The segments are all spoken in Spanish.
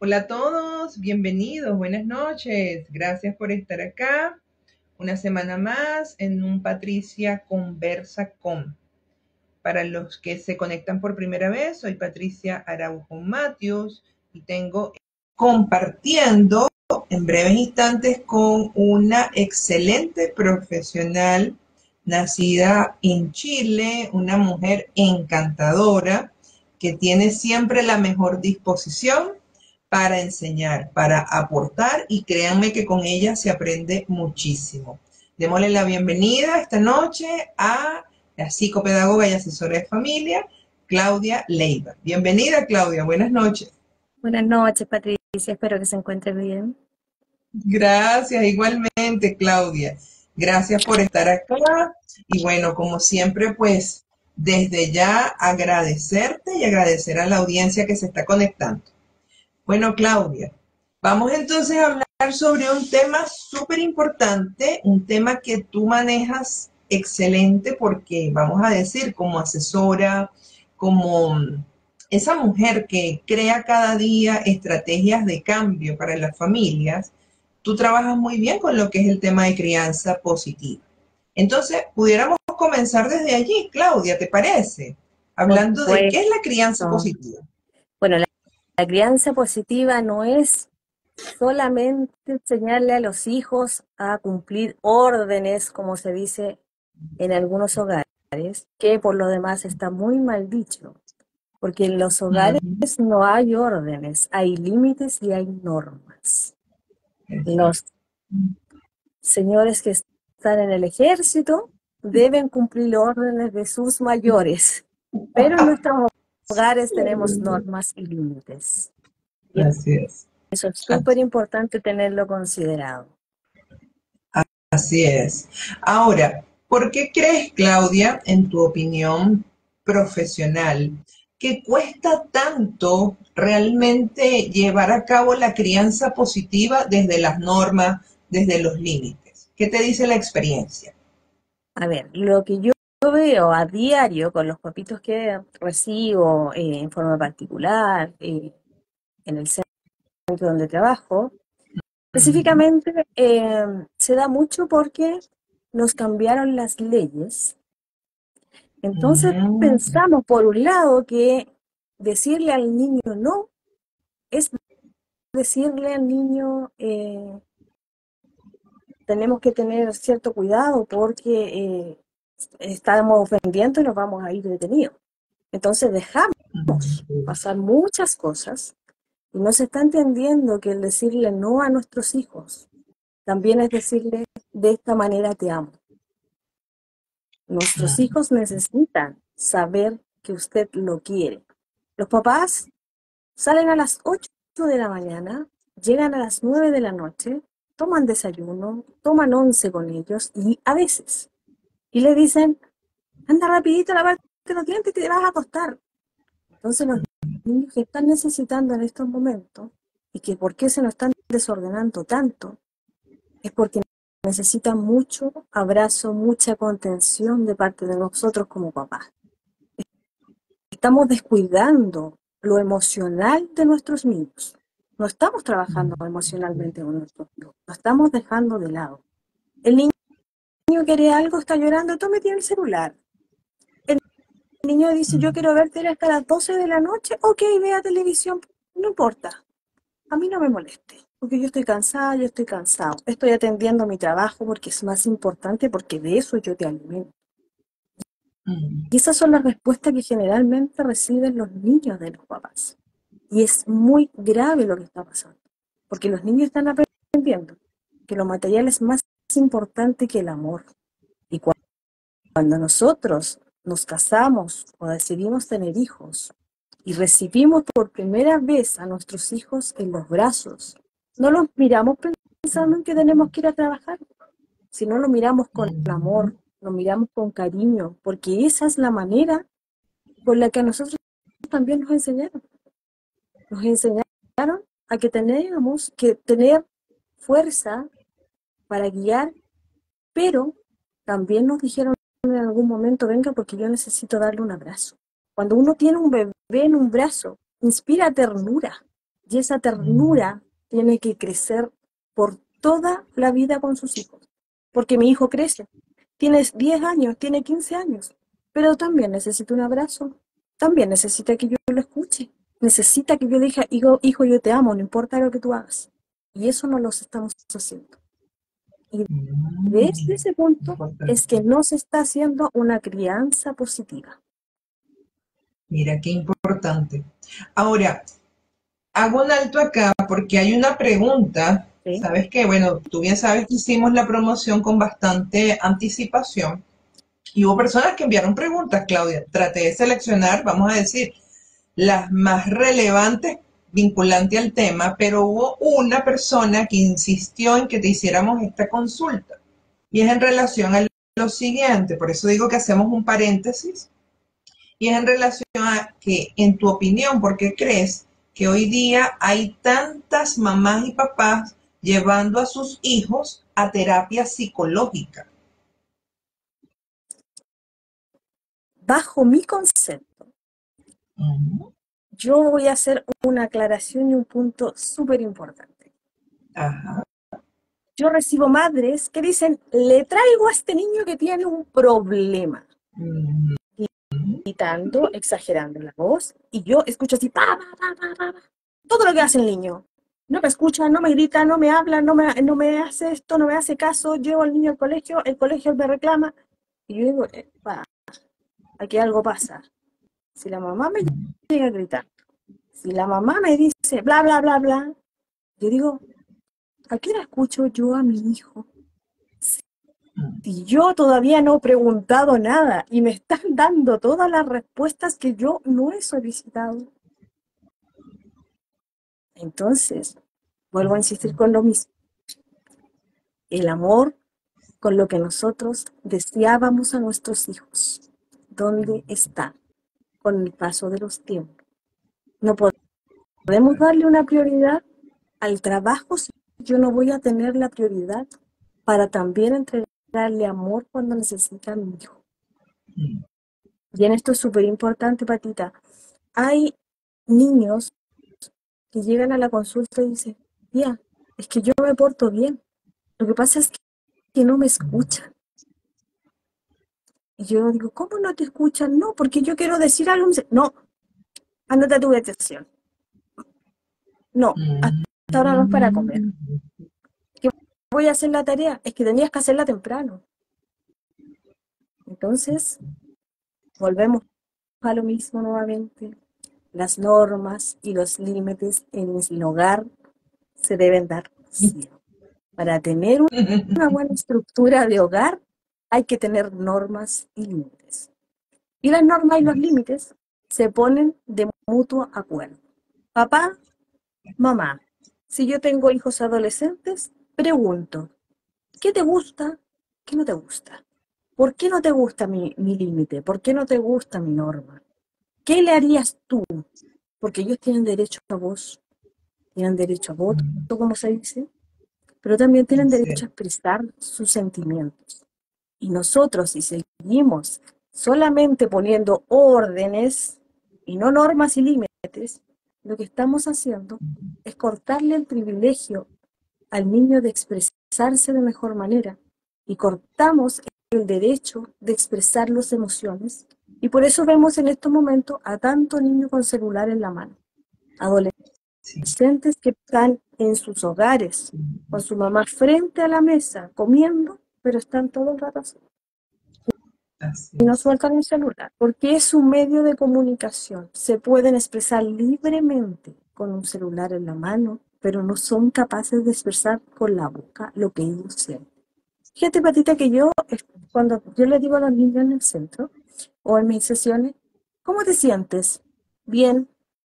Hola a todos, bienvenidos, buenas noches. Gracias por estar acá una semana más en un Patricia Conversa con. Para los que se conectan por primera vez, soy Patricia Araujo Matios y tengo compartiendo en breves instantes con una excelente profesional nacida en Chile, una mujer encantadora que tiene siempre la mejor disposición para enseñar, para aportar y créanme que con ella se aprende muchísimo. Démosle la bienvenida esta noche a la psicopedagoga y asesora de familia, Claudia Leiva. Bienvenida, Claudia, buenas noches. Buenas noches, Patricia. Espero que se encuentre bien. Gracias, igualmente, Claudia. Gracias por estar acá. Y bueno, como siempre, pues desde ya agradecerte y agradecer a la audiencia que se está conectando. Bueno, Claudia, vamos entonces a hablar sobre un tema súper importante, un tema que tú manejas excelente porque vamos a decir como asesora, como esa mujer que crea cada día estrategias de cambio para las familias, tú trabajas muy bien con lo que es el tema de crianza positiva. Entonces, pudiéramos comenzar desde allí, Claudia, ¿te parece? Por Hablando de qué es la crianza supuesto. positiva. Bueno, la crianza positiva no es solamente enseñarle a los hijos a cumplir órdenes, como se dice en algunos hogares, que por lo demás está muy mal dicho, porque en los hogares Ujú. no hay órdenes, hay límites y hay normas. Los Exacto. señores que están en el ejército deben cumplir órdenes de sus mayores, pero en nuestros hogares tenemos normas y límites. Y Así es. eso es súper importante tenerlo considerado. Así es. Ahora, ¿por qué crees, Claudia, en tu opinión profesional, que cuesta tanto realmente llevar a cabo la crianza positiva desde las normas, desde los límites? ¿Qué te dice la experiencia? A ver, lo que yo veo a diario con los papitos que recibo en forma particular, en el centro donde trabajo, específicamente se da mucho porque nos cambiaron las leyes. Entonces Mm, pensamos, por un lado, que decirle al niño no es decirle al niño tenemos que tener cierto cuidado porque estamos ofendiendo y nos vamos a ir detenidos. Entonces dejamos pasar muchas cosas y no se está entendiendo que el decirle no a nuestros hijos también es decirle de esta manera te amo. Nuestros hijos necesitan saber que usted lo quiere. Los papás salen a las 8 de la mañana, llegan a las 9 de la noche, toman desayuno, toman once con ellos y a veces, y le dicen, anda rapidito a lavarte los dientes que te vas a acostar. Entonces los niños que están necesitando en estos momentos y que por qué se nos están desordenando tanto, es porque necesitan mucho abrazo, mucha contención de parte de nosotros como papás. Estamos descuidando lo emocional de nuestros niños. No estamos trabajando emocionalmente con nuestros hijos, lo estamos dejando de lado. El niño quiere algo, está llorando, tome tiene el celular. El niño dice, yo quiero ver tele hasta las 12 de la noche, ok, vea televisión, no importa, a mí no me moleste, porque yo estoy cansada, yo estoy cansado. Estoy atendiendo mi trabajo porque es más importante, porque de eso yo te alimento. Y esas son las respuestas que generalmente reciben los niños de los papás. Y es muy grave lo que está pasando, porque los niños están aprendiendo que lo material es más importante que el amor. Y cuando nosotros nos casamos o decidimos tener hijos y recibimos por primera vez a nuestros hijos en los brazos, no los miramos pensando en que tenemos que ir a trabajar, sino lo miramos con amor, lo miramos con cariño, porque esa es la manera con la que a nosotros también nos enseñaron. Nos enseñaron a que teníamos que tener fuerza para guiar, pero también nos dijeron en algún momento, venga, porque yo necesito darle un abrazo. Cuando uno tiene un bebé en un brazo, inspira ternura. Y esa ternura tiene que crecer por toda la vida con sus hijos. Porque mi hijo crece. Tiene 10 años, tiene 15 años. Pero también necesita un abrazo. También necesita que yo lo escuche. Necesita que yo le diga, hijo, yo te amo, no importa lo que tú hagas. Y eso no lo estamos haciendo. Y desde ese punto es que Importante. no se está haciendo una crianza positiva. Mira qué importante. Ahora, hago un alto acá porque hay una pregunta. ¿Sí? Sabes que, bueno, tú bien sabes que hicimos la promoción con bastante anticipación y hubo personas que enviaron preguntas, Claudia. Traté de seleccionar, vamos a decir, las más relevantes vinculantes al tema, pero hubo una persona que insistió en que te hiciéramos esta consulta y es en relación a lo siguiente, por eso digo que hacemos un paréntesis. Y es en relación a que, en tu opinión, ¿por qué crees que hoy día hay tantas mamás y papás llevando a sus hijos a terapia psicológica? Bajo mi concepto, Ujú. yo voy a hacer una aclaración y un punto súper importante. Ajá. Yo recibo madres que dicen, le traigo a este niño que tiene un problema, Ujú. gritando, exagerando la voz, y yo escucho así, pa, pa, pa, pa, pa, pa, todo lo que hace el niño. No me escucha, no me grita, no me habla, no me hace esto, no me hace caso, llevo al niño al colegio, el colegio me reclama, y yo digo, pa, aquí algo pasa. Si la mamá me llega a gritar, si la mamá me dice bla, bla, bla, bla, yo digo, ¿a qué hora escucho yo a mi hijo? Si yo todavía no he preguntado nada y me están dando todas las respuestas que yo no he solicitado. Entonces, vuelvo a insistir con lo mismo. El amor con lo que nosotros deseábamos a nuestros hijos. ¿Dónde está? Con el paso de los tiempos. No podemos darle una prioridad al trabajo si yo no voy a tener la prioridad para también entregarle amor cuando necesita a mi hijo. Y en esto es súper importante, Patita. Hay niños que llegan a la consulta y dicen, tía, es que yo me porto bien. Lo que pasa es que no me escuchan. Y yo digo, ¿cómo no te escuchan? No, porque yo quiero decir algo. No, ándate a tu habitación. No, hasta ahora no es para comer. ¿Qué voy a hacer la tarea? Es que tenías que hacerla temprano. Entonces, volvemos a lo mismo nuevamente. Las normas y los límites en el hogar se deben dar siempre. Para tener una buena estructura de hogar hay que tener normas y límites. Y las normas y los límites se ponen de mutuo acuerdo. Papá, mamá, si yo tengo hijos adolescentes, pregunto, ¿qué te gusta? ¿Qué no te gusta? ¿Por qué no te gusta mi límite? ¿Por qué no te gusta mi norma? ¿Qué le harías tú? Porque ellos tienen derecho a voto, como se dice, pero también tienen derecho a Sí. expresar sus sentimientos. Y nosotros, si seguimos solamente poniendo órdenes y no normas y límites, lo que estamos haciendo es cortarle el privilegio al niño de expresarse de mejor manera y cortamos el derecho de expresar las emociones. Y por eso vemos en estos momentos a tanto niño con celular en la mano, Sí. adolescentes que están en sus hogares, con su mamá frente a la mesa, comiendo, pero están todo el rato así Así y no es. sueltan el celular, porque es un medio de comunicación. Se pueden expresar libremente con un celular en la mano, pero no son capaces de expresar con la boca lo que ellos sienten. Fíjate, Patita, que cuando yo le digo a los niños en el centro o en mis sesiones, ¿cómo te sientes? Bien,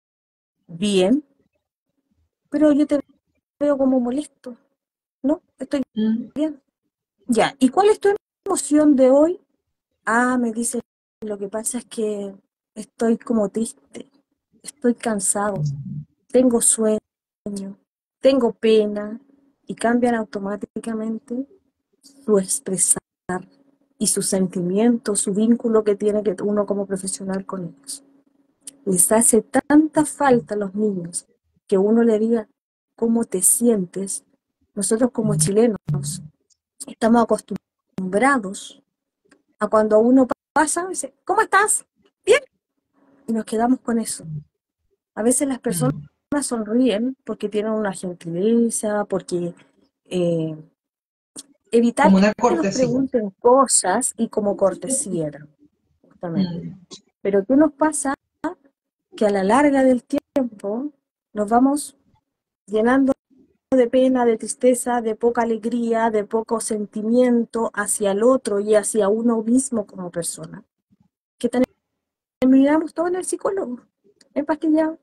bien, pero yo te veo como molesto. No, estoy Mm. bien. Ya, ¿y cuál es tu emoción de hoy? Ah, me dice, lo que pasa es que estoy como triste, estoy cansado, tengo sueño, tengo pena, y cambian automáticamente su expresar y su sentimiento, su vínculo que tiene que uno como profesional con ellos. Les hace tanta falta a los niños que uno le diga cómo te sientes. Nosotros como chilenos estamos acostumbrados a cuando uno pasa y dice, ¿cómo estás? Bien. Y nos quedamos con eso. A veces las personas Mm. sonríen porque tienen una gentileza, porque eh, evitar Como una que nos cortesía. pregunten cosas y como cortesía, justamente. Mm. Pero ¿qué nos pasa? Que a la larga del tiempo nos vamos llenando de pena, de tristeza, de poca alegría, de poco sentimiento hacia el otro y hacia uno mismo como persona. Que terminamos todo en el psicólogo, empastillado,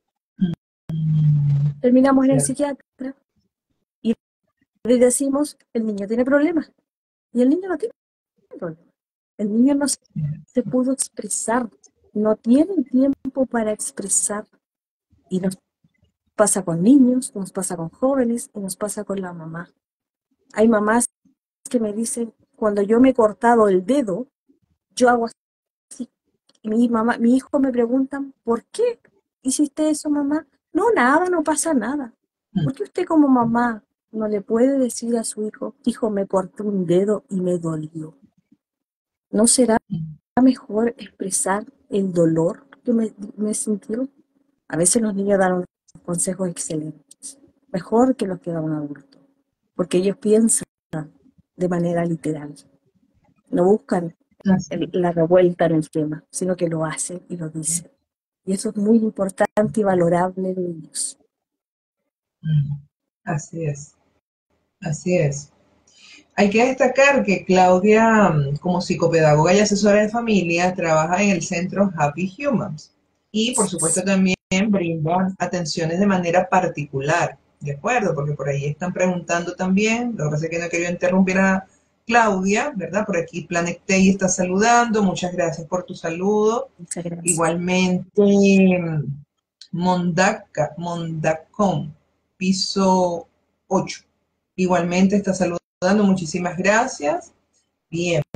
terminamos en el Cierto. psiquiatra y le decimos, el niño tiene problemas. Y el niño no tiene problemas. El niño no se pudo expresar, no tiene tiempo para expresar. Y nos pasa con niños, nos pasa con jóvenes y nos pasa con la mamá. Hay mamás que me dicen, cuando yo me he cortado el dedo, yo hago así. Y mi hijo me preguntan, ¿por qué hiciste eso, mamá? No, nada, no pasa nada. Mm. ¿Por qué usted como mamá no le puede decir a su hijo, hijo, me corté un dedo y me dolió? ¿No será Mm. mejor expresar el dolor que me sintió? A veces los niños dan unos consejos excelentes, mejor que los que da un adulto, porque ellos piensan de manera literal, no buscan Así. la revuelta en el tema, sino que lo hacen y lo dicen. Y eso es muy importante y valorable de ellos. Mm. Así es. Así es. Hay que destacar que Claudia, como psicopedagoga y asesora de familia, trabaja en el centro Happy Humans y, por supuesto, también brinda atenciones de manera particular, ¿de acuerdo? Porque por ahí están preguntando también, lo que pasa es que no quería interrumpir a Claudia, ¿verdad? Por aquí Planet Tey está saludando, muchas gracias por tu saludo. Muchas gracias. Igualmente, Mondacom, piso 8. Igualmente está saludando, muchísimas gracias. Bien.